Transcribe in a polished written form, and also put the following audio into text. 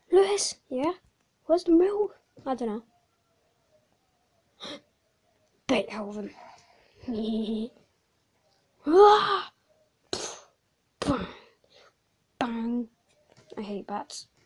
Lewis, yeah? Where's the mill? I don't know. Baithoven. Ah! Bang! Bang! I hate bats.